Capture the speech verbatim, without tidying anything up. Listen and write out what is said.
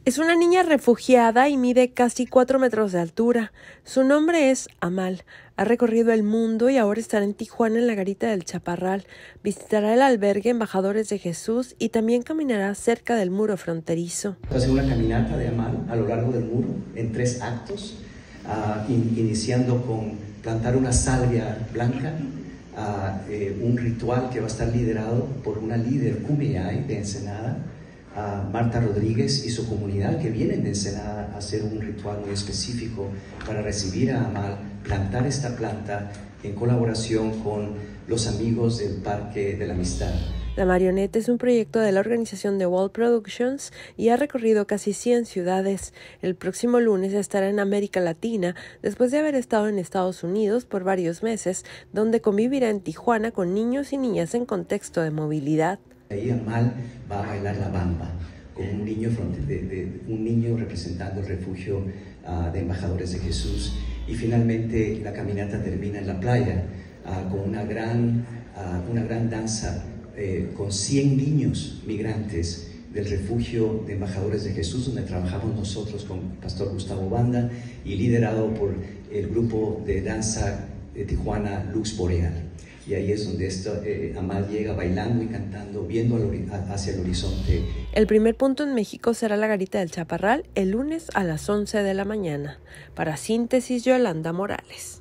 Es una niña refugiada y mide casi cuatro metros de altura. Su nombre es Amal. Ha recorrido el mundo y ahora estará en Tijuana en la Garita del Chaparral. Visitará el albergue Embajadores de Jesús y también caminará cerca del muro fronterizo. Va a ser una caminata de Amal a lo largo del muro en tres actos, uh, in, iniciando con plantar una salvia blanca, uh, eh, un ritual que va a estar liderado por una líder Kumeyaay de Ensenada, a Marta Rodríguez y su comunidad, que vienen de Ensenada a hacer un ritual muy específico para recibir a Amal, plantar esta planta en colaboración con los amigos del Parque de la Amistad. La marioneta es un proyecto de la organización The Wall Productions y ha recorrido casi cien ciudades. El próximo lunes estará en América Latina, después de haber estado en Estados Unidos por varios meses, donde convivirá en Tijuana con niños y niñas en contexto de movilidad. Ahí Amal va a bailar la bamba con un niño, de, de, un niño representando el refugio uh, de Embajadores de Jesús, y finalmente la caminata termina en la playa uh, con una gran, uh, una gran danza eh, con cien niños migrantes del refugio de Embajadores de Jesús, donde trabajamos nosotros con el pastor Gustavo Banda y liderado por el grupo de danza de Tijuana Lux Boreal. Y ahí es donde esto, eh, Amal llega bailando y cantando, viendo al, hacia el horizonte. El primer punto en México será la Garita del Chaparral el lunes a las once de la mañana. Para Síntesis, Yolanda Morales.